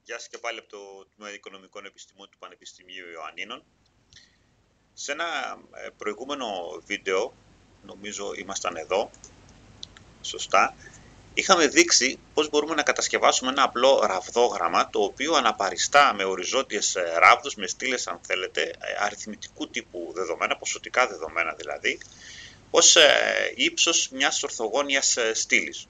Γεια σας και πάλι από το Τμήμα Οικονομικών Επιστημών του Πανεπιστημίου Ιωαννίνων. Σε ένα προηγούμενο βίντεο, νομίζω ήμασταν εδώ, σωστά, είχαμε δείξει πώς μπορούμε να κατασκευάσουμε ένα απλό ραβδόγραμμα, το οποίο αναπαριστά με οριζόντιες ράβδους, με στήλες αν θέλετε, αριθμητικού τύπου δεδομένα, ποσοτικά δεδομένα δηλαδή, ως ύψος μιας ορθογώνιας στήλης.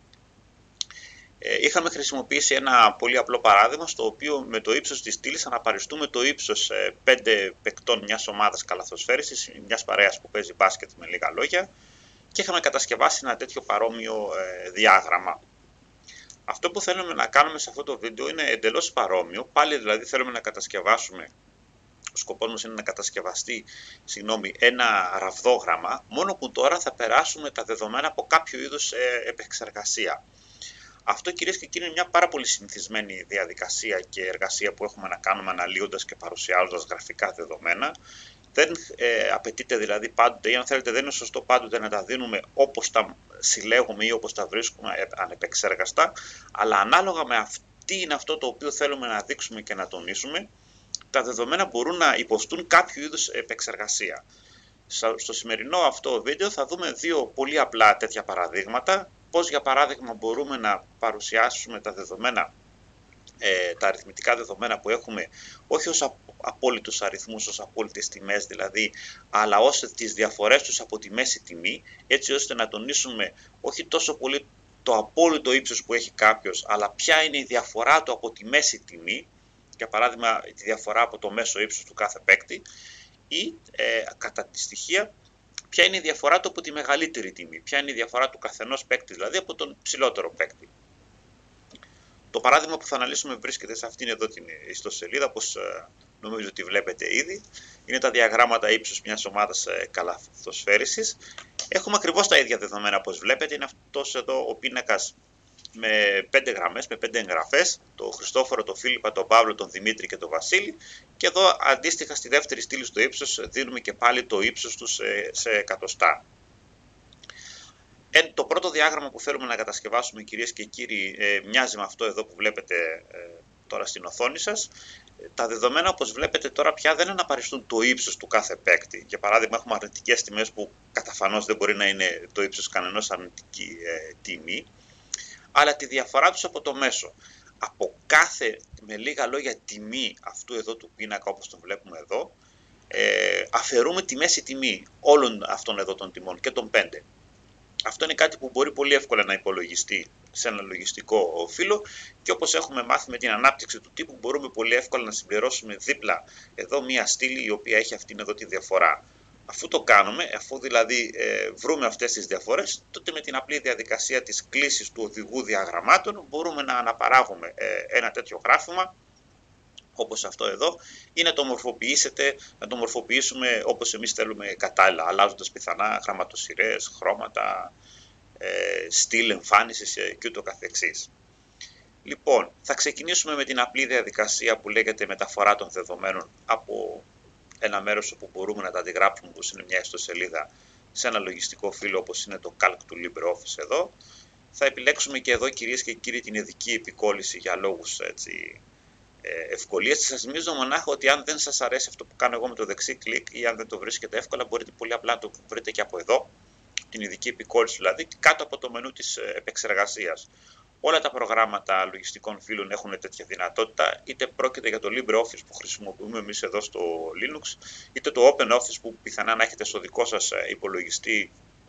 Είχαμε χρησιμοποιήσει ένα πολύ απλό παράδειγμα, στο οποίο με το ύψος της στήλης αναπαριστούμε το ύψος 5 παικτών μιας ομάδας καλαθοσφαίρισης, μιας παρέας που παίζει μπάσκετ με λίγα λόγια, και είχαμε κατασκευάσει ένα τέτοιο παρόμοιο διάγραμμα. Αυτό που θέλουμε να κάνουμε σε αυτό το βίντεο είναι εντελώς παρόμοιο, πάλι δηλαδή θέλουμε να κατασκευάσουμε, ο σκοπός μας είναι να κατασκευαστεί ένα ραβδόγραμμα, μόνο που τώρα θα περάσουμε τα δεδομένα από κάποιο είδους επεξεργασία. Αυτό, κυρίες και κύριοι, είναι μια πάρα πολύ συνηθισμένη διαδικασία και εργασία που έχουμε να κάνουμε αναλύοντας και παρουσιάζοντας γραφικά δεδομένα. Δεν απαιτείται δηλαδή πάντοτε, ή αν θέλετε δεν είναι σωστό πάντοτε να τα δίνουμε όπως τα συλλέγουμε ή όπως τα βρίσκουμε ανεπεξέργαστα, αλλά ανάλογα με τι είναι αυτό το οποίο θέλουμε να δείξουμε και να τονίσουμε, τα δεδομένα μπορούν να υποστούν κάποιο είδους επεξεργασία. Στο σημερινό αυτό βίντεο θα δούμε δύο πολύ απλά τέτοια παραδείγματα. Πώς για παράδειγμα μπορούμε να παρουσιάσουμε τα δεδομένα, τα αριθμητικά δεδομένα που έχουμε, όχι ως απόλυτους αριθμούς, ως απόλυτες τιμές δηλαδή, αλλά ως τις διαφορές τους από τη μέση τιμή, έτσι ώστε να τονίσουμε όχι τόσο πολύ το απόλυτο ύψος που έχει κάποιος, αλλά ποια είναι η διαφορά του από τη μέση τιμή, για παράδειγμα τη διαφορά από το μέσο ύψος του κάθε παίκτη, ή κατά τη στοιχεία ποια είναι η διαφορά του από τη μεγαλύτερη τιμή, ποια είναι η διαφορά του καθενός παίκτη, δηλαδή από τον ψηλότερο παίκτη. Το παράδειγμα που θα αναλύσουμε βρίσκεται σε αυτήν εδώ την ιστοσελίδα, όπως νομίζω ότι βλέπετε ήδη. Είναι τα διαγράμματα ύψους μιας ομάδας καλαθοσφαίρισης. Έχουμε ακριβώς τα ίδια δεδομένα όπως βλέπετε. Είναι αυτός εδώ ο πίνακας με 5 γραμμές, με 5 εγγραφές, τον Χριστόφορο, τον Φίλιππα, τον Παύλο, τον Δημήτρη και τον Βασίλη, και εδώ αντίστοιχα στη δεύτερη στήλη στο ύψος δίνουμε και πάλι το ύψος τους σε εκατοστά. Το πρώτο διάγραμμα που θέλουμε να κατασκευάσουμε, κυρίες και κύριοι, μοιάζει με αυτό εδώ που βλέπετε τώρα στην οθόνη σας. Τα δεδομένα, όπως βλέπετε τώρα, πια δεν αναπαριστούν το ύψος του κάθε παίκτη. Για παράδειγμα, έχουμε αρνητικές τιμές που καταφανώς δεν μπορεί να είναι το ύψος κανενός αρνητική τιμή, αλλά τη διαφορά τους από το μέσο. Από κάθε, με λίγα λόγια, τιμή αυτού εδώ του πίνακα, όπως τον βλέπουμε εδώ, αφαιρούμε τη μέση τιμή όλων αυτών εδώ των τιμών και των 5. Αυτό είναι κάτι που μπορεί πολύ εύκολα να υπολογιστεί σε ένα λογιστικό φύλλο, και όπως έχουμε μάθει με την ανάπτυξη του τύπου, μπορούμε πολύ εύκολα να συμπληρώσουμε δίπλα εδώ μία στήλη η οποία έχει αυτήν εδώ τη διαφορά. Αφού το κάνουμε, αφού δηλαδή βρούμε αυτές τις διαφορές, τότε με την απλή διαδικασία της κλήσης του οδηγού διαγραμμάτων μπορούμε να αναπαράγουμε ένα τέτοιο γράφημα, όπως αυτό εδώ, ή να το μορφοποιήσουμε όπως εμείς θέλουμε κατάλληλα, αλλάζοντας πιθανά γραμματοσυρές, χρώματα, στυλ εμφάνισης και ούτω καθεξής. Λοιπόν, θα ξεκινήσουμε με την απλή διαδικασία που λέγεται μεταφορά των δεδομένων από ένα μέρος όπου μπορούμε να τα αντιγράψουμε, όπως είναι μια ιστοσελίδα, σε ένα λογιστικό φύλλο όπως είναι το Calc του LibreOffice εδώ. Θα επιλέξουμε και εδώ, κυρίες και κύριοι, την ειδική επικόλληση για λόγους ευκολίας. Σας θυμίζω μονάχα ότι αν δεν σας αρέσει αυτό που κάνω εγώ με το δεξί κλικ, ή αν δεν το βρίσκετε εύκολα, μπορείτε πολύ απλά να το βρείτε και από εδώ, την ειδική επικόλληση δηλαδή, κάτω από το μενού της επεξεργασίας. Όλα τα προγράμματα λογιστικών φύλων έχουν τέτοια δυνατότητα, είτε πρόκειται για το LibreOffice που χρησιμοποιούμε εμείς εδώ στο Linux, είτε το OpenOffice που πιθανά να έχετε στο δικό σας υπολογιστή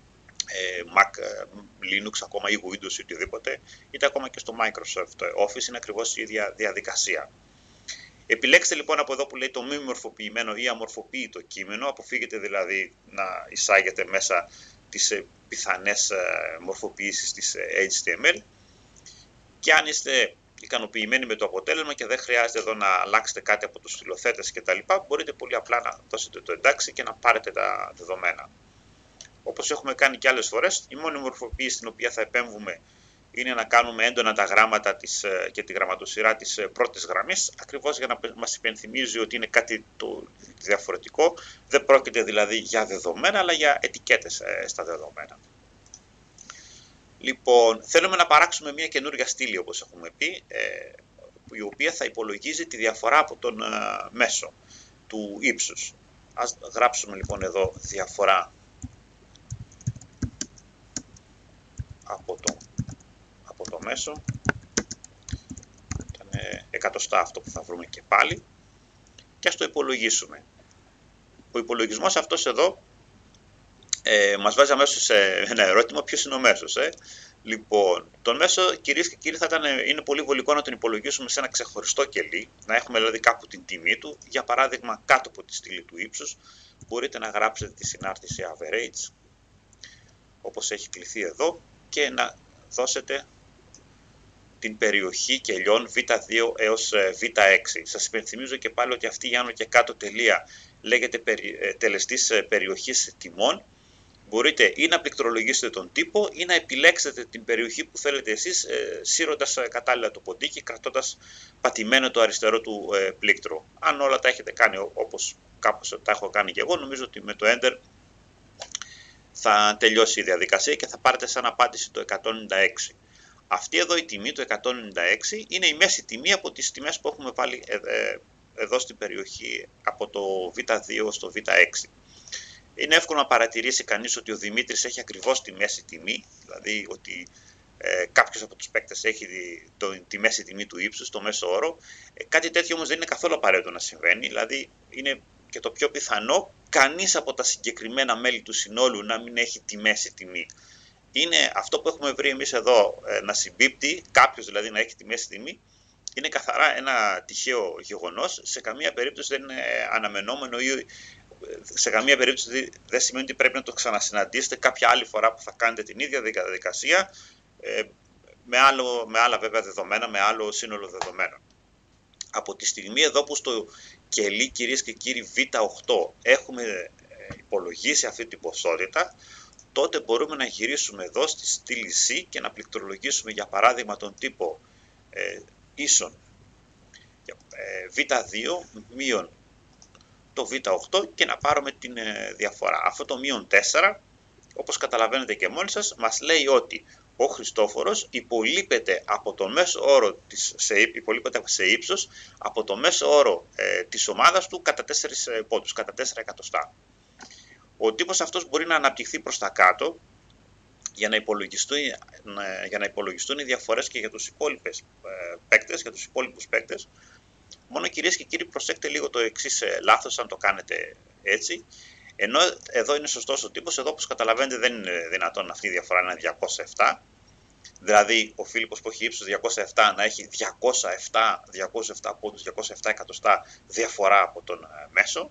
Mac, Linux ακόμα, ή Windows ή οτιδήποτε, είτε ακόμα και στο Microsoft Office, είναι ακριβώς η ίδια διαδικασία. Επιλέξτε λοιπόν από εδώ που λέει το μη μορφοποιημένο ή αμορφοποίητο κείμενο, αποφύγετε δηλαδή να εισάγετε μέσα τις πιθανές μορφοποιήσεις της HTML, και αν είστε ικανοποιημένοι με το αποτέλεσμα και δεν χρειάζεται εδώ να αλλάξετε κάτι από τους στυλοθέτες κτλ., μπορείτε πολύ απλά να δώσετε το εντάξει και να πάρετε τα δεδομένα. Όπως έχουμε κάνει και άλλες φορές, η μόνη μορφοποίηση στην οποία θα επέμβουμε είναι να κάνουμε έντονα τα γράμματα και τη γραμματοσυρά της πρώτης γραμμής, ακριβώς για να μας υπενθυμίζει ότι είναι κάτι το διαφορετικό. Δεν πρόκειται δηλαδή για δεδομένα, αλλά για ετικέτες στα δεδομένα. Λοιπόν, θέλουμε να παράξουμε μια καινούργια στήλη, όπως έχουμε πει, που η οποία θα υπολογίζει τη διαφορά από τον μέσο του ύψους. Ας γράψουμε λοιπόν εδώ διαφορά από το μέσο. Ήταν εκατοστά αυτό που θα βρούμε και πάλι. Και ας το υπολογίσουμε. Ο υπολογισμός αυτός εδώ μας βάζει αμέσως σε ένα ερώτημα: ποιος είναι ο μέσος. Λοιπόν, τον μέσο, κυρίες και κύριοι, είναι πολύ βολικό να τον υπολογίσουμε σε ένα ξεχωριστό κελί, να έχουμε δηλαδή κάπου την τιμή του. Για παράδειγμα, κάτω από τη στήλη του ύψους, μπορείτε να γράψετε τη συνάρτηση average, όπως έχει κληθεί εδώ, και να δώσετε την περιοχή κελιών β2 έως β6. Σας υπενθυμίζω και πάλι ότι αυτή η άνω και κάτω τελεία λέγεται τελεστής περιοχής τιμών. Μπορείτε ή να πληκτρολογήσετε τον τύπο ή να επιλέξετε την περιοχή που θέλετε εσείς, σύροντας κατάλληλα το ποντίκι, κρατώντας πατημένο το αριστερό του πλήκτρο. Αν όλα τα έχετε κάνει όπως κάπως τα έχω κάνει και εγώ, νομίζω ότι με το Enter θα τελειώσει η διαδικασία και θα πάρετε σαν απάντηση το 196. Αυτή εδώ η τιμή, το 196, είναι η μέση τιμή από τις τιμές που έχουμε βάλει εδώ στην περιοχή από το β2 στο β6. Είναι εύκολο να παρατηρήσει κανείς ότι ο Δημήτρης έχει ακριβώς τη μέση τιμή, δηλαδή ότι κάποιος από τους παίκτες έχει τη μέση τιμή του ύψους, το μέσο όρο. Κάτι τέτοιο όμως δεν είναι καθόλου απαραίτητο να συμβαίνει, δηλαδή είναι και το πιο πιθανό κανείς από τα συγκεκριμένα μέλη του συνόλου να μην έχει τη μέση τιμή. Είναι αυτό που έχουμε βρει εμείς εδώ να συμπίπτει, κάποιος δηλαδή να έχει τη μέση τιμή, είναι καθαρά ένα τυχαίο γεγονός, σε καμία περίπτωση δεν είναι αναμενόμενο ή σε καμία περίπτωση δεν σημαίνει ότι πρέπει να το ξανασυναντήσετε κάποια άλλη φορά που θα κάνετε την ίδια διαδικασία με άλλα βέβαια δεδομένα, με άλλο σύνολο δεδομένων. Από τη στιγμή εδώ που στο κελί, κυρίες και κύριοι, β8 έχουμε υπολογίσει αυτή την ποσότητα, τότε μπορούμε να γυρίσουμε εδώ στη στήλη C και να πληκτρολογήσουμε για παράδειγμα τον τύπο ίσον β2 μείον το β8 και να πάρουμε την διαφορά. Αυτό το μείον 4, όπως καταλαβαίνετε και μόνοι σας, μας λέει ότι ο Χριστόφορος υπολείπεται από το μέσο όρο σε ύψος από το μέσο όρο της ομάδας του κατά 4 πόντους, κατά 4 εκατοστά. Ο τύπος αυτός μπορεί να αναπτυχθεί προς τα κάτω για να υπολογιστούν οι διαφορές και για τους υπόλοιπους παίκτες, Μόνο, κυρίες και κύριοι, προσέξτε λίγο το εξής λάθος αν το κάνετε έτσι. Ενώ εδώ είναι σωστός ο τύπος, εδώ όπως καταλαβαίνετε δεν είναι δυνατόν αυτή η διαφορά να είναι 207. Δηλαδή ο Φίλιππος που έχει ύψος 207 να έχει 207 πόντους, 207 εκατοστά διαφορά από τον μέσο.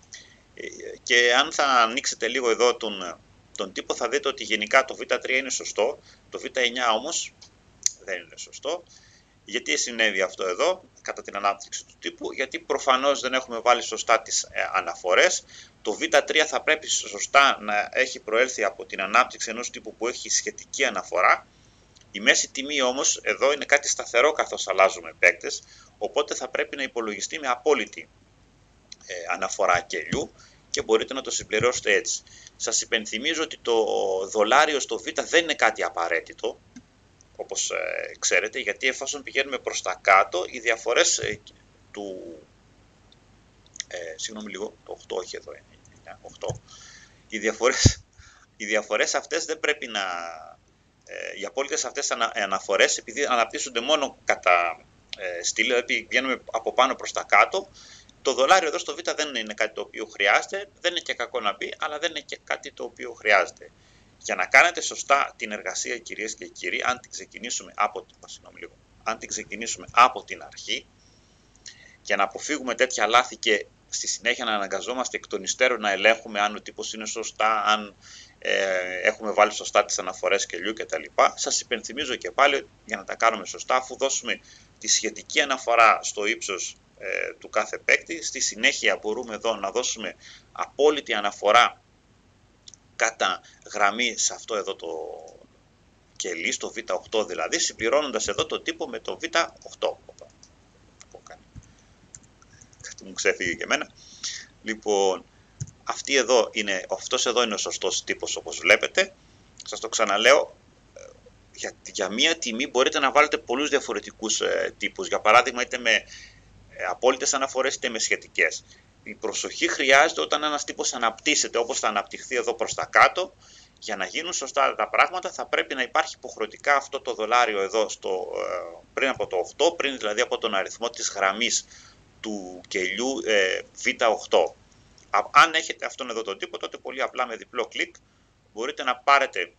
Και αν θα ανοίξετε λίγο εδώ τον τύπο θα δείτε ότι γενικά το β3 είναι σωστό, το β9 όμως δεν είναι σωστό. Γιατί συνέβη αυτό εδώ κατά την ανάπτυξη του τύπου? Γιατί προφανώς δεν έχουμε βάλει σωστά τις αναφορές. Το β3 θα πρέπει σωστά να έχει προέλθει από την ανάπτυξη ενός τύπου που έχει σχετική αναφορά. Η μέση τιμή όμως εδώ είναι κάτι σταθερό καθώς αλλάζουμε παίκτες, οπότε θα πρέπει να υπολογιστεί με απόλυτη αναφορά κελιού και μπορείτε να το συμπληρώσετε έτσι. Σας υπενθυμίζω ότι το δολάριο στο β δεν είναι κάτι απαραίτητο, όπως ξέρετε, γιατί εφόσον πηγαίνουμε προς τα κάτω, οι διαφορές του... συγγνώμη λίγο, το 8 όχι εδώ είναι, 8. Οι διαφορές αυτές δεν πρέπει να... οι απόλυτες αυτές αναφορές, επειδή αναπτύσσονται μόνο κατά στήλη, δηλαδή πηγαίνουμε από πάνω προς τα κάτω, το δολάριο εδώ στο β δεν είναι κάτι το οποίο χρειάζεται, δεν είναι και κακό να μπει, αλλά δεν είναι και κάτι το οποίο χρειάζεται. Για να κάνετε σωστά την εργασία, κυρίες και κύριοι, αν την ξεκινήσουμε από την αρχή, για να αποφύγουμε τέτοια λάθη και στη συνέχεια να αναγκαζόμαστε εκ των υστέρων να ελέγχουμε αν ο τύπος είναι σωστά, αν έχουμε βάλει σωστά τις αναφορές κελιού κτλ. Σας υπενθυμίζω και πάλι, για να τα κάνουμε σωστά, αφού δώσουμε τη σχετική αναφορά στο ύψος του κάθε παίκτη, στη συνέχεια μπορούμε εδώ να δώσουμε απόλυτη αναφορά κατά γραμμή σε αυτό εδώ το κελί, στο β8 δηλαδή, συμπληρώνοντας εδώ το τύπο με το β8. Κάτι μου ξέφυγε και εμένα. Λοιπόν, αυτός εδώ είναι ο σωστός τύπος όπως βλέπετε. Σας το ξαναλέω, για μία τιμή μπορείτε να βάλετε πολλούς διαφορετικούς τύπους. Για παράδειγμα, είτε με απόλυτες αναφορές είτε με σχετικές. Η προσοχή χρειάζεται όταν ένας τύπος αναπτύσσεται, όπως θα αναπτυχθεί εδώ προς τα κάτω. Για να γίνουν σωστά τα πράγματα θα πρέπει να υπάρχει υποχρεωτικά αυτό το δολάριο εδώ πριν από το 8, πριν δηλαδή από τον αριθμό της γραμμής του κελιού Β8. Αν έχετε αυτόν εδώ τον τύπο, τότε πολύ απλά με διπλό κλικ μπορείτε να πάρετε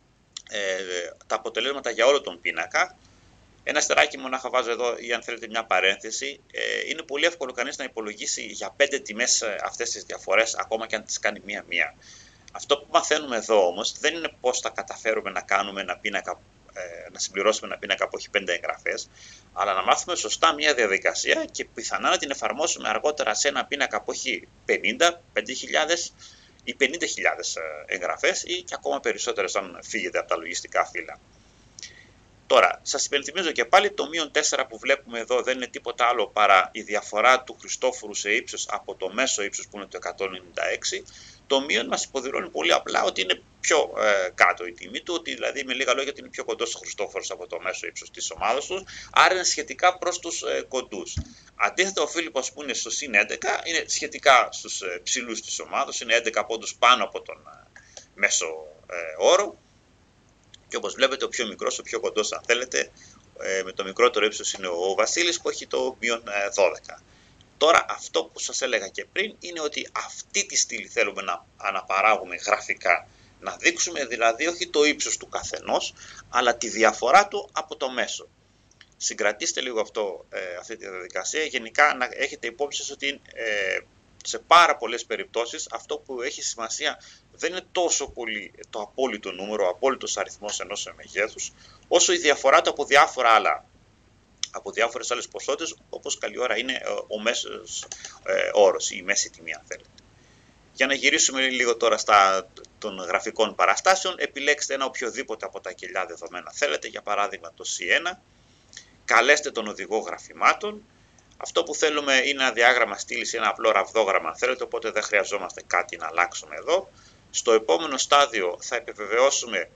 τα αποτελέσματα για όλο τον πίνακα. Ένα αστεράκι μονάχα βάζω εδώ, ή αν θέλετε μια παρένθεση. Είναι πολύ εύκολο κανείς να υπολογίσει για 5 τιμές αυτές τις διαφορές, ακόμα και αν τις κάνει μία-μία. Αυτό που μαθαίνουμε εδώ όμως δεν είναι πώς θα καταφέρουμε να κάνουμε ένα πίνακα, να συμπληρώσουμε ένα πίνακα που έχει 5 εγγραφές, αλλά να μάθουμε σωστά μια διαδικασία και πιθανά να την εφαρμόσουμε αργότερα σε ένα πίνακα που έχει 50, 5.000 ή 50.000 εγγραφές ή και ακόμα περισσότερες αν φύγετε από τα λογιστικά φύλλα. Τώρα, σας υπενθυμίζω και πάλι το -4 που βλέπουμε εδώ δεν είναι τίποτα άλλο παρά η διαφορά του Χριστόφορου σε ύψος από το μέσο ύψος που είναι το 196. Το μείον μας υποδηλώνει πολύ απλά ότι είναι πιο κάτω η τιμή του, ότι δηλαδή με λίγα λόγια ότι είναι πιο κοντός ο Χριστόφορος από το μέσο ύψος της ομάδας του, άρα είναι σχετικά προς τους κοντούς. Αντίθετα, ο Φίλιππος που είναι στο συν 11 είναι σχετικά στους ψηλούς της ομάδας, είναι 11 πόντους πάνω από τον μέσο όρο. Και όπως βλέπετε, ο πιο μικρός, ο πιο κοντός αν θέλετε, με το μικρότερο ύψος είναι ο Βασίλης που έχει το -12. Τώρα αυτό που σας έλεγα και πριν είναι ότι αυτή τη στήλη θέλουμε να αναπαράγουμε γραφικά. Να δείξουμε δηλαδή όχι το ύψος του καθενός, αλλά τη διαφορά του από το μέσο. Συγκρατήστε λίγο αυτή τη διαδικασία. Γενικά να έχετε υπόψη σας ότι σε πάρα πολλές περιπτώσεις αυτό που έχει σημασία δεν είναι τόσο πολύ το απόλυτο νούμερο, ο απόλυτος αριθμός ενός μεγέθους, όσο η διαφορά του από διάφορες άλλες ποσότητες, όπως καλή ώρα είναι ο μέσος όρος ή η μέση τιμή αν θέλετε. Για να γυρίσουμε λίγο τώρα των γραφικών παραστάσεων, επιλέξτε ένα οποιοδήποτε από τα κελιά δεδομένα θέλετε, για παράδειγμα το C1, καλέστε τον οδηγό γραφημάτων. Αυτό που θέλουμε είναι ένα διάγραμμα στήλης ή ένα απλό ραβδόγραμμα αν θέλετε, οπότε δεν χρειαζόμαστε κάτι να αλλάξουμε εδώ. Στο επόμενο στάδιο θα επιβεβαιώσουμε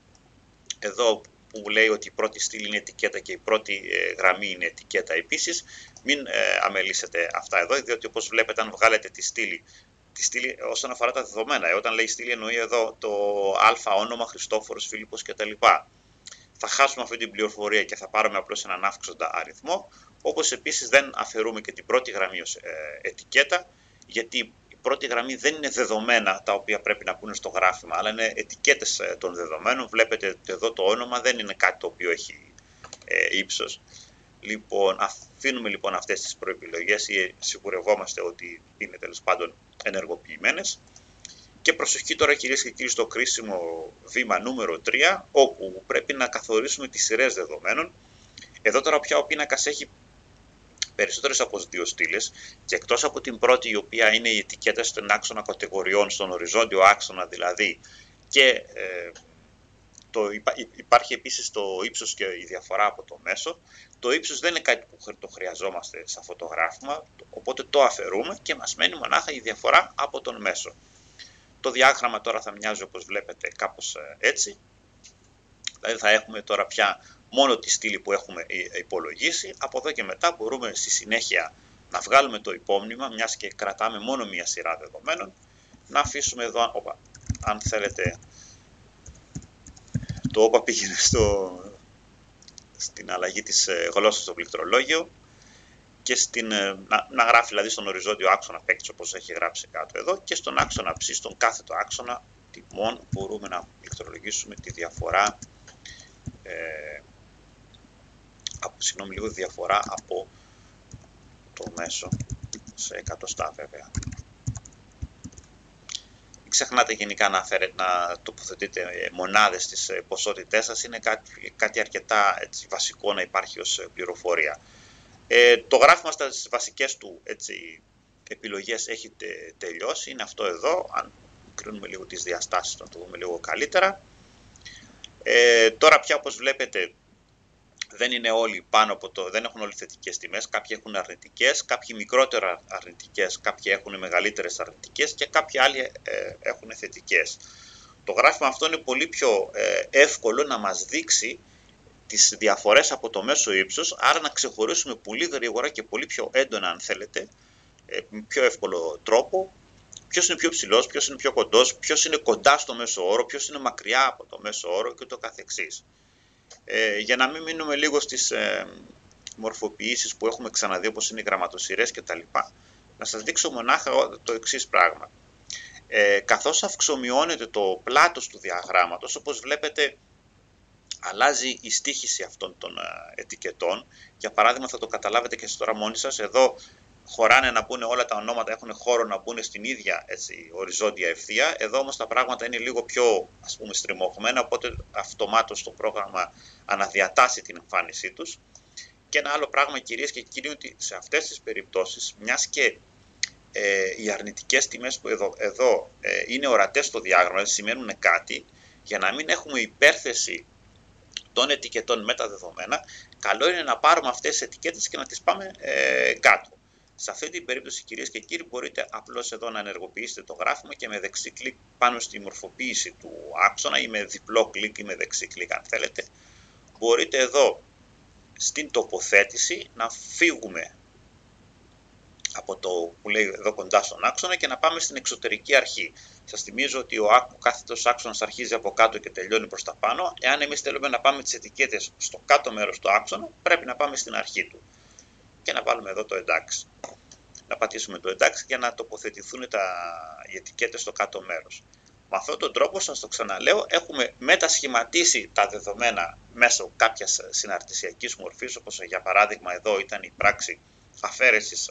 εδώ που λέει ότι η πρώτη στήλη είναι ετικέτα και η πρώτη γραμμή είναι ετικέτα επίσης. Μην αμελήσετε αυτά εδώ, διότι όπως βλέπετε αν βγάλετε τη στήλη όσον αφορά τα δεδομένα, όταν λέει στήλη εννοεί εδώ το α όνομα, Χριστόφορος, Φίλιππος κτλ. Θα χάσουμε αυτή την πληροφορία και θα πάρουμε απλώς έναν αύξοντα αριθμό, όπως επίσης δεν αφαιρούμε και την πρώτη γραμμή ως ετικέτα, γιατί η πρώτη γραμμή δεν είναι δεδομένα τα οποία πρέπει να μπουν στο γράφημα, αλλά είναι ετικέτες των δεδομένων. Βλέπετε εδώ το όνομα δεν είναι κάτι το οποίο έχει ύψος. Λοιπόν, αφήνουμε λοιπόν αυτές τις προεπιλογές ή σιγουρευόμαστε ότι είναι τέλος πάντων ενεργοποιημένες. Και προσοχή τώρα κυρίες και κύριοι στο κρίσιμο βήμα νούμερο 3, όπου πρέπει να καθορίσουμε τις σειρές δεδομένων. Εδώ τώρα πια ο πίνακας έχει περισσότερες από 2 στήλες και εκτός από την πρώτη, η οποία είναι οι ετικέτες των άξονα κατηγοριών, στον οριζόντιο άξονα δηλαδή, και υπάρχει επίσης το ύψος και η διαφορά από το μέσο. Το ύψος δεν είναι κάτι που το χρειαζόμαστε σε αυτό το γράφημα, οπότε το αφαιρούμε και μας μένει μονάχα η διαφορά από τον μέσο. Το διάγραμμα τώρα θα μοιάζει όπως βλέπετε κάπως έτσι, δηλαδή θα έχουμε τώρα πια μόνο τη στήλη που έχουμε υπολογίσει. Από εδώ και μετά μπορούμε στη συνέχεια να βγάλουμε το υπόμνημα, μιας και κρατάμε μόνο μία σειρά δεδομένων, να αφήσουμε εδώ, αν θέλετε, το όπα πήγαινε στην αλλαγή της γλώσσας στο πληκτρολόγιο και να γράφει δηλαδή στον οριζόντιο άξονα παίκτης όπως έχει γράψει κάτω εδώ, και στον άξονα ψ, στον κάθετο άξονα τιμών, μπορούμε να πληκτρολογήσουμε τη διαφορά διαφορά από το μέσο σε εκατοστά βέβαια. Μην ξεχνάτε γενικά να τοποθετείτε μονάδες στις ποσότητές σας, είναι κάτι αρκετά βασικό να υπάρχει ως πληροφορία. Το γράφημα στις βασικές του επιλογές έχει τελειώσει, είναι αυτό εδώ. Αν κρίνουμε λίγο τις διαστάσεις, να το δούμε λίγο καλύτερα. Τώρα πια όπως βλέπετε δεν είναι όλοι δεν έχουν όλοι θετικές τιμές, κάποιοι έχουν αρνητικές, κάποιοι μικρότερα αρνητικές, κάποιοι έχουν μεγαλύτερες αρνητικές και κάποιοι άλλοι έχουν θετικές. Το γράφημα αυτό είναι πολύ πιο εύκολο να μας δείξει τις διαφορές από το μέσο ύψος, άρα να ξεχωρίσουμε πολύ γρήγορα και πολύ πιο έντονα, αν θέλετε, με πιο εύκολο τρόπο, ποιος είναι πιο ψηλός, ποιος είναι πιο κοντός, ποιος είναι κοντά στο μέσο όρο, ποιος είναι μακριά από το μέσο όρο και το καθεξής. Για να μην μείνουμε λίγο στις μορφοποιήσεις που έχουμε ξαναδεί, όπως είναι οι γραμματοσυρές κτλ. Να σας δείξω μονάχα το εξής πράγμα. Καθώς αυξομειώνεται το πλάτος του διαγράμματος, όπως βλέπετε, αλλάζει η στοίχηση αυτών των ετικετών. Για παράδειγμα, θα το καταλάβετε και εσείς τώρα μόνοι σας. Εδώ χωράνε να μπουν όλα τα ονόματα, έχουν χώρο να μπουν στην ίδια οριζόντια ευθεία. Εδώ όμως τα πράγματα είναι λίγο πιο, ας πούμε, στριμωγμένα, οπότε αυτομάτως το πρόγραμμα αναδιατάσσει την εμφάνισή τους. Και ένα άλλο πράγμα, κυρίες και κύριοι, ότι σε αυτές τις περιπτώσεις, μιας και οι αρνητικές τιμές που εδώ είναι ορατές στο διάγραμμα, δηλαδή σημαίνουν κάτι, για να μην έχουμε υπέρθεση των ετικετών με τα δεδομένα, καλό είναι να πάρουμε αυτές τις ετικέτες και να τις πάμε κάτω. Σε αυτή την περίπτωση, κυρίες και κύριοι, μπορείτε απλώς εδώ να ενεργοποιήσετε το γράφημα και με δεξί κλικ πάνω στη μορφοποίηση του άξονα ή με διπλό κλικ ή με δεξί κλικ, αν θέλετε, μπορείτε εδώ στην τοποθέτηση να φύγουμε από το που λέει εδώ κοντά στον άξονα και να πάμε στην εξωτερική αρχή. Σας θυμίζω ότι ο κάθετος άξονας αρχίζει από κάτω και τελειώνει προς τα πάνω. Εάν εμείς θέλουμε να πάμε τις ετικέτες στο κάτω μέρος του άξονα, πρέπει να πάμε στην αρχή του. Και να βάλουμε εδώ το εντάξει. Να πατήσουμε το εντάξει για να τοποθετηθούν οι ετικέτες στο κάτω μέρος. Με αυτόν τον τρόπο, σας το ξαναλέω, έχουμε μετασχηματίσει τα δεδομένα μέσω κάποιας συναρτησιακής μορφής, όπως για παράδειγμα εδώ ήταν η πράξη αφαίρεσης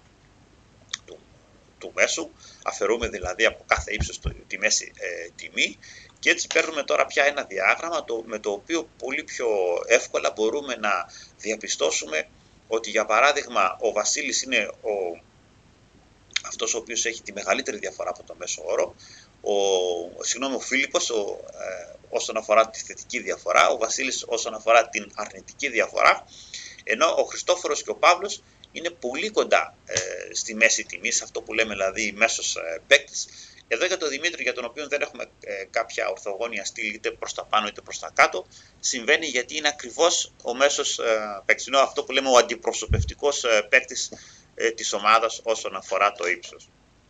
του μέσου, αφαιρούμε δηλαδή από κάθε ύψος τη μέση τιμή και έτσι παίρνουμε τώρα πια ένα διάγραμμα με το οποίο πολύ πιο εύκολα μπορούμε να διαπιστώσουμε ότι για παράδειγμα ο Βασίλης είναι αυτός ο οποίος έχει τη μεγαλύτερη διαφορά από το μέσο όρο, ο Φίλιππος όσον αφορά τη θετική διαφορά, ο Βασίλης όσον αφορά την αρνητική διαφορά, ενώ ο Χριστόφορος και ο Παύλος είναι πολύ κοντά στη μέση τιμή, σε αυτό που λέμε δηλαδή μέσος παίκτης. Εδώ για τον Δημήτρη, για τον οποίο δεν έχουμε κάποια ορθογώνια στήλη είτε προς τα πάνω είτε προς τα κάτω, συμβαίνει γιατί είναι ακριβώς ο μέσος παίκτης, είναι αυτό που λέμε ο αντιπροσωπευτικός παίκτης της ομάδας όσον αφορά το ύψος.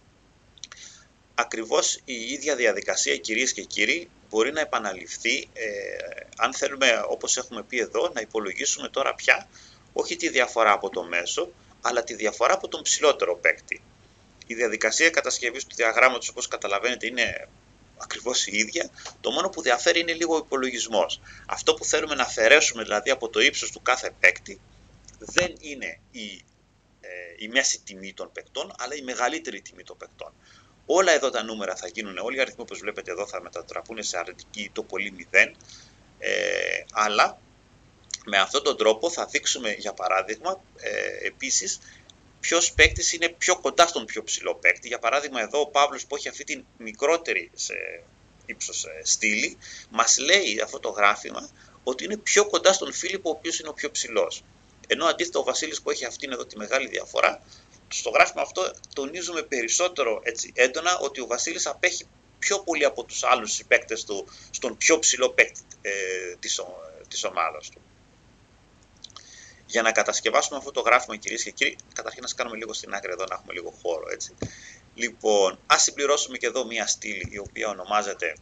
Ακριβώς η ίδια διαδικασία, κυρίες και κύριοι, μπορεί να επαναληφθεί αν θέλουμε, όπως έχουμε πει εδώ, να υπολογίσουμε τώρα πια όχι τη διαφορά από το μέσο, αλλά τη διαφορά από τον ψηλότερο παίκτη. Η διαδικασία κατασκευής του διαγράμματος, όπως καταλαβαίνετε, είναι ακριβώς η ίδια. Το μόνο που διαφέρει είναι λίγο ο υπολογισμός. Αυτό που θέλουμε να αφαιρέσουμε δηλαδή από το ύψος του κάθε παίκτη δεν είναι η μέση τιμή των παικτών, αλλά η μεγαλύτερη τιμή των παικτών. Όλα εδώ τα νούμερα θα γίνουν, όλοι οι αριθμοί όπως βλέπετε εδώ θα μετατραπούν σε αρνητική ή το πολύ 0, αλλά με αυτόν τον τρόπο θα δείξουμε για παράδειγμα επίσης ποιος παίκτης είναι πιο κοντά στον πιο ψηλό παίκτη. Για παράδειγμα εδώ ο Παύλος που έχει αυτή την μικρότερη σε ύψος στήλη, μας λέει αυτό το γράφημα ότι είναι πιο κοντά στον Φίλιππο ο οποίος είναι ο πιο ψηλός. Ενώ αντίθετα ο Βασίλης που έχει αυτήν εδώ τη μεγάλη διαφορά, στο γράφημα αυτό τονίζουμε περισσότερο έτσι έντονα ότι ο Βασίλης απέχει πιο πολύ από τους άλλους συμπαίκτες του στον πιο ψηλό παίκτη της ομάδας του. Για να κατασκευάσουμε αυτό το γράφημα, κυρίες και κύριοι, καταρχήν να κάνουμε λίγο στην άκρη εδώ να έχουμε λίγο χώρο, έτσι. Λοιπόν, ας συμπληρώσουμε και εδώ μία στήλη η οποία ονομάζεται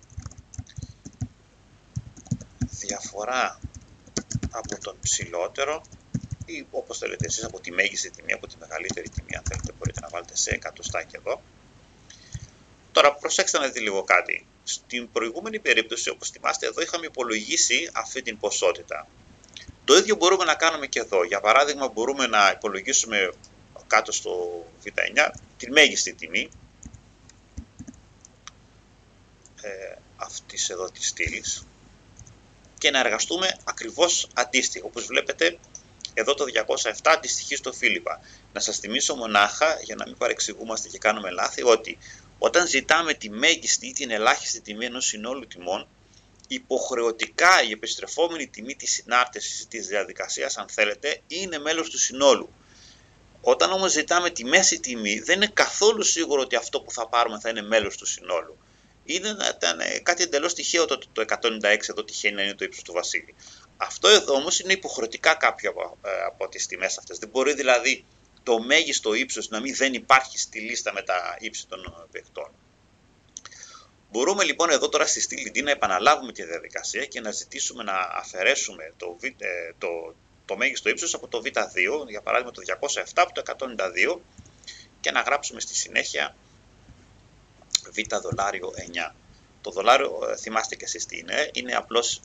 διαφορά από τον ψηλότερο ή όπως θέλετε εσείς από τη μέγιστη τιμή, από τη μεγαλύτερη τιμή, αν θέλετε μπορείτε να βάλετε σε εκατοστάκια εδώ. Τώρα προσέξτε να δείτε λίγο κάτι. Στην προηγούμενη περίπτωση, όπως θυμάστε, εδώ είχαμε υπολογίσει αυτή την ποσότητα. Το ίδιο μπορούμε να κάνουμε και εδώ. Για παράδειγμα, μπορούμε να υπολογίσουμε κάτω στο Β9 τη μέγιστη τιμή αυτής εδώ της στήλης και να εργαστούμε ακριβώς αντίστοιχα. Όπως βλέπετε, εδώ το 207 αντιστοιχεί στο Φίλιππα. Να σας θυμίσω μονάχα, για να μην παρεξηγούμαστε και κάνουμε λάθη, ότι όταν ζητάμε τη μέγιστη ή την ελάχιστη τιμή ενός συνόλου τιμών, υποχρεωτικά η επιστρεφόμενη τιμή της συνάρτησης της διαδικασίας, αν θέλετε, είναι μέλος του συνόλου. Όταν όμως ζητάμε τη μέση τιμή, δεν είναι καθόλου σίγουρο ότι αυτό που θα πάρουμε θα είναι μέλος του συνόλου. Ήταν κάτι εντελώς τυχαίο το 196 εδώ τυχαίνει να είναι το ύψος του Βασίλη. Αυτό εδώ όμως είναι υποχρεωτικά κάποιο από τις τιμές αυτές. Δεν μπορεί δηλαδή το μέγιστο ύψος να μην δεν υπάρχει στη λίστα με τα ύψη των παιχτών. Μπορούμε λοιπόν εδώ τώρα στη στήλη D να επαναλάβουμε τη διαδικασία και να ζητήσουμε να αφαιρέσουμε το μέγιστο ύψος από το Β2, για παράδειγμα το 207 από το 192, και να γράψουμε στη συνέχεια Β$9. Το δολάριο, θυμάστε και εσείς τι είναι απλώς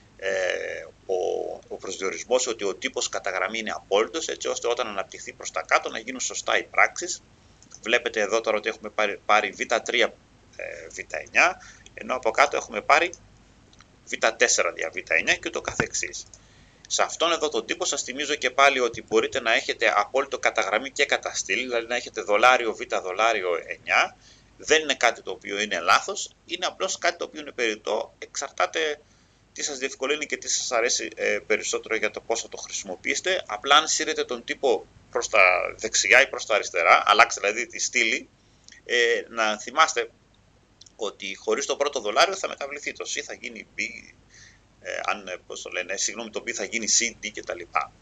ο προσδιορισμός ότι ο τύπος κατά γραμμή είναι απόλυτος, έτσι ώστε όταν αναπτυχθεί προς τα κάτω να γίνουν σωστά οι πράξεις. Βλέπετε εδώ τώρα ότι έχουμε πάρει Β3 Β9, ενώ από κάτω έχουμε πάρει Β4 δια Β9 και ούτω καθεξής. Σε αυτόν εδώ τον τύπο σας θυμίζω και πάλι ότι μπορείτε να έχετε απόλυτο κατά γραμμή και κατά στήλη, δηλαδή να έχετε δολάριο Β δολάριο 9. Δεν είναι κάτι το οποίο είναι λάθος, είναι απλώς κάτι το οποίο είναι περιττό, εξαρτάται τι σας διευκολύνει και τι σας αρέσει περισσότερο για το πώς θα το χρησιμοποιήσετε. Απλά αν σύρετε τον τύπο προς τα δεξιά ή προς τα αριστερά, αλλάξτε δηλαδή τη στήλη, να θυμάστε ότι χωρίς το πρώτο δολάριο θα μεταβληθεί το C, θα γίνει B, το B θα γίνει C, D κτλ.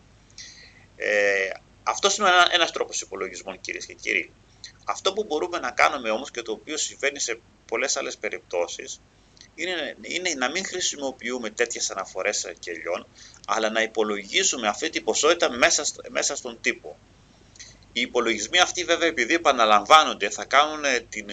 Αυτός είναι ένας τρόπος υπολογισμών, κυρίες και κύριοι. Αυτό που μπορούμε να κάνουμε όμως και το οποίο συμβαίνει σε πολλές άλλες περιπτώσεις είναι να μην χρησιμοποιούμε τέτοιες αναφορές κελιών, αλλά να υπολογίζουμε αυτή την ποσότητα μέσα στον τύπο. Οι υπολογισμοί αυτοί βέβαια, επειδή επαναλαμβάνονται, θα κάνουν την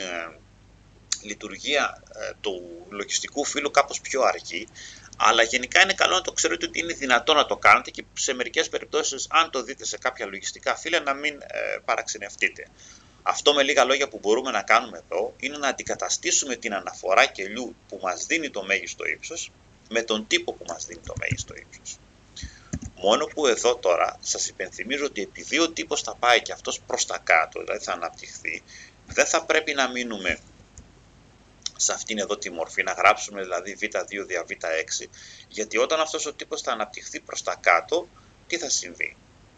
λειτουργία του λογιστικού φύλου κάπως πιο αργή, αλλά γενικά είναι καλό να το ξέρετε ότι είναι δυνατό να το κάνετε και σε μερικές περιπτώσεις, αν το δείτε σε κάποια λογιστικά φύλλα, να μην παραξενευτείτε. Αυτό με λίγα λόγια που μπορούμε να κάνουμε εδώ είναι να αντικαταστήσουμε την αναφορά κελιού που μας δίνει το μέγιστο ύψος με τον τύπο που μας δίνει το μέγιστο ύψος. Μόνο που εδώ τώρα σας υπενθυμίζω ότι επειδή ο τύπος θα πάει και αυτός προς τα κάτω, δηλαδή θα αναπτυχθεί, δεν θα πρέπει να μείνουμε σε αυτήν εδώ τη μορφή, να γράψουμε δηλαδή Β2 δια Β6, γιατί όταν αυτός ο τύπος θα αναπτυχθεί προς τα κάτω, τι θα συμβεί?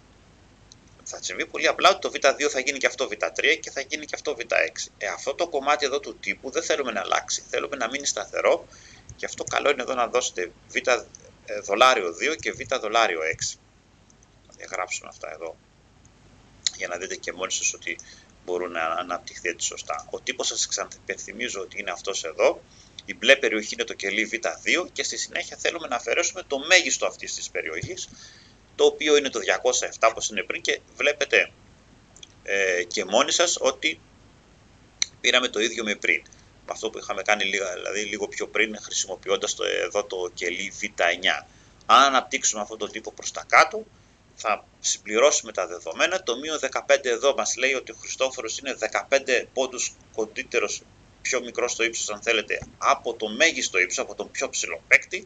Θα συμβεί πολύ απλά ότι το Β2 θα γίνει και αυτό Β3 και θα γίνει και αυτό Β6. Αυτό το κομμάτι εδώ του τύπου δεν θέλουμε να αλλάξει, θέλουμε να μείνει σταθερό, και αυτό καλό είναι εδώ να δώσετε Β δολάριο 2 και Β δολάριο 6. Θα διαγράψουμε αυτά εδώ για να δείτε και μόνοι σας ότι μπορούν να αναπτυχθεί έτσι σωστά. Ο τύπος, σας ξαναυπενθυμίζω ότι είναι αυτός εδώ, η μπλε περιοχή είναι το κελί Β2 και στη συνέχεια θέλουμε να αφαιρέσουμε το μέγιστο αυτής της περιοχής, το οποίο είναι το 207 όπως είναι πριν, και βλέπετε και μόνοι σας ότι πήραμε το ίδιο με πριν. Με αυτό που είχαμε κάνει δηλαδή λίγο πιο πριν, χρησιμοποιώντας εδώ το κελί Β9. Αν αναπτύξουμε αυτόν τον τύπο προς τα κάτω, θα συμπληρώσουμε τα δεδομένα. Το μείον 15 εδώ μας λέει ότι ο Χριστόφορος είναι 15 πόντους κοντύτερος, πιο μικρό στο ύψος αν θέλετε, από το μέγιστο ύψος, από τον πιο ψηλό παίκτη.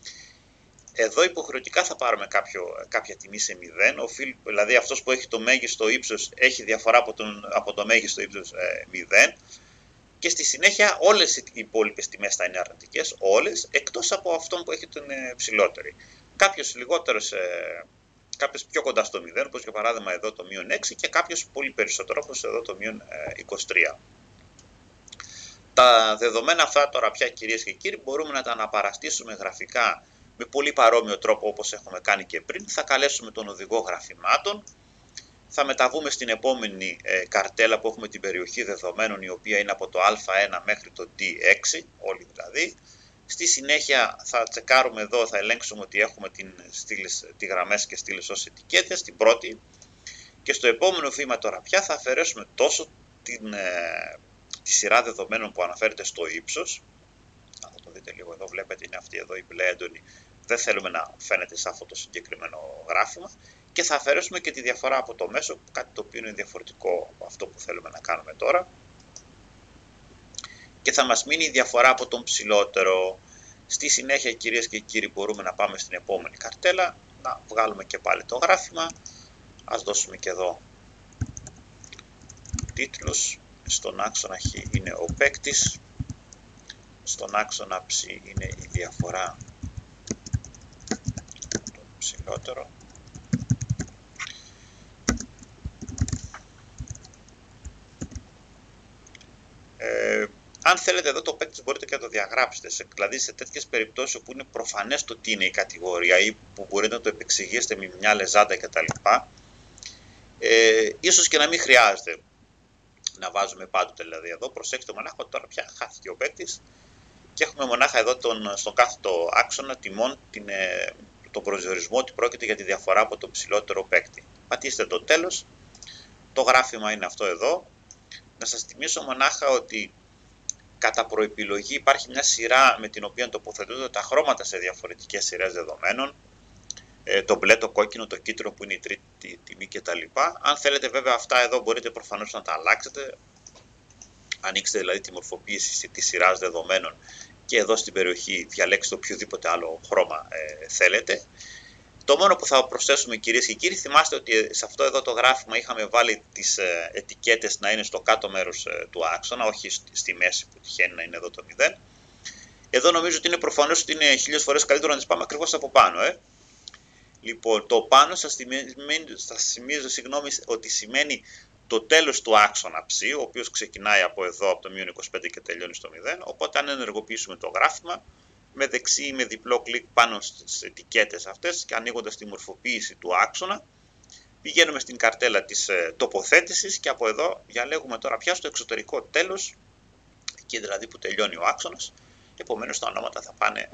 Εδώ υποχρεωτικά θα πάρουμε κάποια τιμή σε 0, δηλαδή αυτός που έχει το μέγιστο ύψος έχει διαφορά από το μέγιστο ύψος 0, και στη συνέχεια όλες οι υπόλοιπες τιμές θα είναι αρνητικές, όλες, εκτός από αυτόν που έχει τον ψηλότερη. Κάποιος πιο κοντά στο 0, όπως για παράδειγμα εδώ το μείον 6, και κάποιος πολύ περισσότερο, όπως εδώ το μείον 23. Τα δεδομένα αυτά τώρα πια, κυρίες και κύριοι, μπορούμε να τα αναπαραστήσουμε γραφικά με πολύ παρόμοιο τρόπο όπως έχουμε κάνει και πριν. Θα καλέσουμε τον οδηγό γραφημάτων, θα μεταβούμε στην επόμενη καρτέλα που έχουμε την περιοχή δεδομένων, η οποία είναι από το α1 μέχρι το D6, όλοι δηλαδή. Στη συνέχεια θα τσεκάρουμε εδώ, θα ελέγξουμε ότι έχουμε τη γραμμές και στήλες ως ετικέτες, την πρώτη, και στο επόμενο βήμα τώρα πια θα αφαιρέσουμε τόσο τη σειρά δεδομένων που αναφέρεται στο ύψος. Θα το δείτε λίγο εδώ, βλέπετε είναι αυτή εδώ η μπλε έντονη, δεν θέλουμε να φαίνεται σε αυτό το συγκεκριμένο γράφημα, και θα αφαιρέσουμε και τη διαφορά από το μέσο, κάτι το οποίο είναι διαφορετικό από αυτό που θέλουμε να κάνουμε τώρα, και θα μας μείνει η διαφορά από τον ψηλότερο. Στη συνέχεια, κυρίες και κύριοι, μπορούμε να πάμε στην επόμενη καρτέλα, να βγάλουμε και πάλι το γράφημα. Ας δώσουμε και εδώ τίτλους. Στον άξονα Χ είναι ο παίκτης, στον άξονα Ψ είναι η διαφορά το ψηλότερο. Αν θέλετε εδώ το παίκτη μπορείτε και να το διαγράψετε, δηλαδή σε τέτοιες περιπτώσεις όπου είναι προφανές το τι είναι η κατηγορία ή που μπορείτε να το επεξηγήσετε με μια λεζάντα κτλ. Ίσως και να μην χρειάζεται να βάζουμε πάντοτε, δηλαδή εδώ προσέξτε μονάχα ότι τώρα πια χάθηκε ο παίκτης και έχουμε μονάχα εδώ στον κάθετο άξονα τιμών τον προσδιορισμό ότι πρόκειται για τη διαφορά από τον ψηλότερο παίκτη. Πατήστε το τέλος, το γράφημα είναι αυτό εδώ. Να σας θυμίσω μονάχα ότι κατά προεπιλογή υπάρχει μια σειρά με την οποία τοποθετούνται τα χρώματα σε διαφορετικές σειρές δεδομένων. Το μπλε, το κόκκινο, το κίτρινο που είναι η τρίτη τιμή κτλ. Αν θέλετε βέβαια αυτά εδώ μπορείτε προφανώς να τα αλλάξετε. Ανοίξτε δηλαδή τη μορφοποίηση της σειράς δεδομένων και εδώ στην περιοχή διαλέξτε οποιοδήποτε άλλο χρώμα θέλετε. Το μόνο που θα προσθέσουμε κυρίες και κύριοι, θυμάστε ότι σε αυτό εδώ το γράφημα είχαμε βάλει τις ετικέτες να είναι στο κάτω μέρος του άξονα, όχι στη μέση που τυχαίνει να είναι εδώ το 0. Εδώ νομίζω ότι είναι προφανώς ότι είναι 1000 φορές καλύτερο να τις πάμε ακριβώς από πάνω. Λοιπόν, το πάνω σας θυμίζω ότι σημαίνει το τέλος του άξονα ψ, ο οποίος ξεκινάει από εδώ, από το -25 και τελειώνει στο 0. Οπότε αν ενεργοποιήσουμε το γράφημα, με δεξί ή με διπλό κλικ πάνω στις ετικέτες αυτές και ανοίγοντας τη μορφοποίηση του άξονα, πηγαίνουμε στην καρτέλα της τοποθέτησης και από εδώ διαλέγουμε τώρα πια στο εξωτερικό τέλος, εκεί δηλαδή που τελειώνει ο άξονας, επομένως τα ονόματα θα πάνε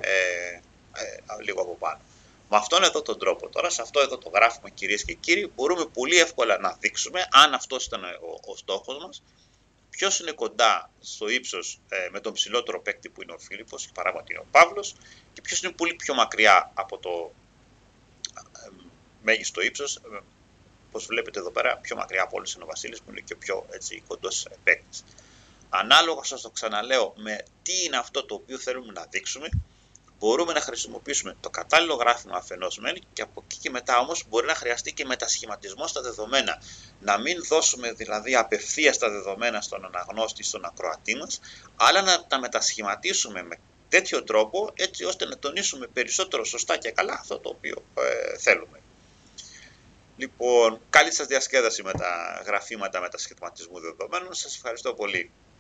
λίγο από πάνω. Με αυτόν εδώ τον τρόπο τώρα, σε αυτό εδώ το γράφημα κυρίες και κύριοι, μπορούμε πολύ εύκολα να δείξουμε, αν αυτός ήταν ο στόχος μας, ποιος είναι κοντά στο ύψος με τον ψηλότερο παίκτη που είναι ο Φίλιππος, παράδειγμα ότι είναι ο Παύλος, και ποιος είναι πολύ πιο μακριά από το μέγιστο ύψος. Όπως βλέπετε εδώ πέρα, πιο μακριά από όλους είναι ο Βασίλης που είναι και ο πιο κοντός παίκτης. Ανάλογα, σας το ξαναλέω, με τι είναι αυτό το οποίο θέλουμε να δείξουμε, μπορούμε να χρησιμοποιήσουμε το κατάλληλο γράφημα αφενός μεν και από εκεί και μετά όμως μπορεί να χρειαστεί και μετασχηματισμό στα δεδομένα. Να μην δώσουμε δηλαδή απευθείας τα δεδομένα στον αναγνώστη, στον ακροατή μας, αλλά να τα μετασχηματίσουμε με τέτοιο τρόπο έτσι ώστε να τονίσουμε περισσότερο σωστά και καλά αυτό το οποίο θέλουμε. Λοιπόν, καλή σας διασκέδαση με τα γραφήματα μετασχηματισμού δεδομένων. Σας ευχαριστώ πολύ.